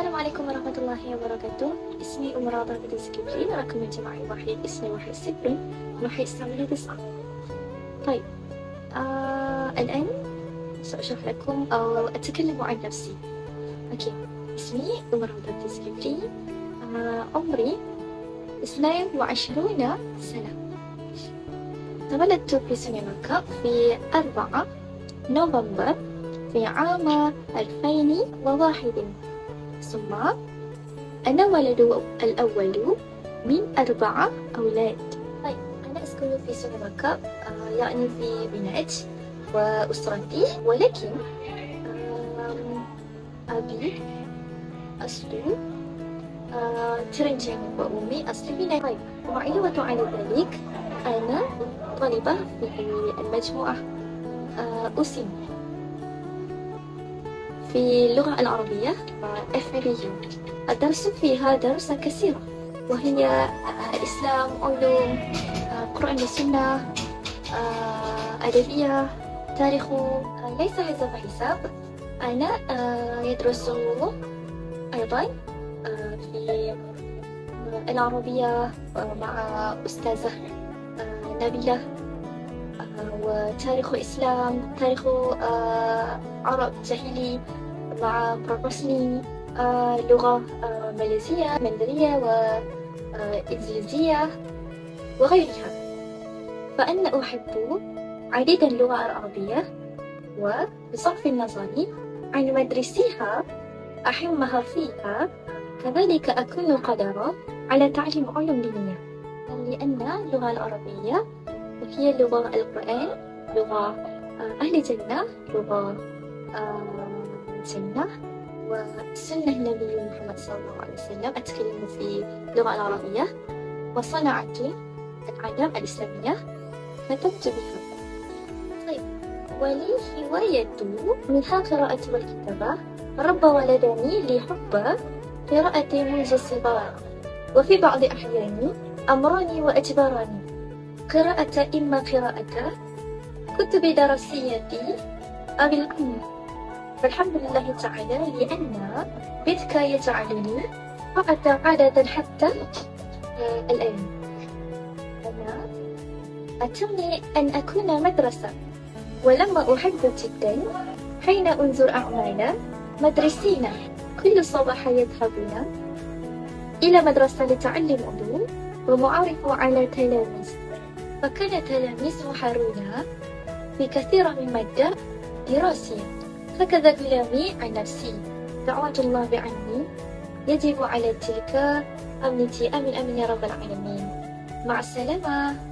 السلام عليكم ورحمة الله وبركاته. اسمي أم راضة الزكبري، رقم الجماعي 1-2-1-0-1-8-9. طيب، الآن سأشرح لكم أو أتكلم عن نفسي. أوكي، اسمي أم راضة الزكبري، عمري 22 سنة. تولدت في سينماكا في 4 نوفمبر في عام 2001. ثم أنا ولد الأول من 4 أولاد. طيب، أنا أسكن في سينماكا، يعني في بنات وأسرتي، ولكن أبي أصله ترنجاني وأمي أصلي بنات. طيب، وعلاوة على ذلك أنا طالبة في المجموعة أسم في اللغة العربية FRU. الدرس فيها درس كثيرة، وهي إسلام، علوم، قرآن والسنة، أدبية، تاريخ، ليس حساب. أنا يدرس أيضا في العربية مع أستاذة نبيلة، وتاريخ إسلام، تاريخ عرب جاهلي مع بروفيسوري، لغة ماليزية، مندرية وإنجليزية وغيرها. فأنا أحب عديد اللغة العربية، وبصرف النظر عن مدرسيها أهمها فيها، كذلك أكون قادرة على تعليم علوم دينية، لأن اللغة العربية هي لغة القرآن، لغة أهل الجنة، لغة الجنة وسنة النبي محمد صلى الله عليه وسلم. أتكلم في اللغة العربية وصنعت الأعلام الإسلامية كتبت بها. طيب، ولي هواية منها قراءة والكتابة. رب ولدني لحب قراءة منذ الصغر، وفي بعض الأحيان أمرني وأجبرني إما قراءة كتب دراسية أو العلم. فالحمد لله تعالى، لأن بذك يجعلني عادة حتى الآن. أنا أتمنى أن أكون مدرسة، ولما أحب جدا حين أنظر أعمال مدرسين كل صباح يذهبون إلى مدرسة لتعلم علوم ومعارف على تلاميذ، فكان تلاميذ محارون في كثير من مادة دراسية. هكذا كلامي عن نفسي. دعوة الله عني يجب على تلك أمنيتي. آمين آمين يا رب العالمين. مع السلامة.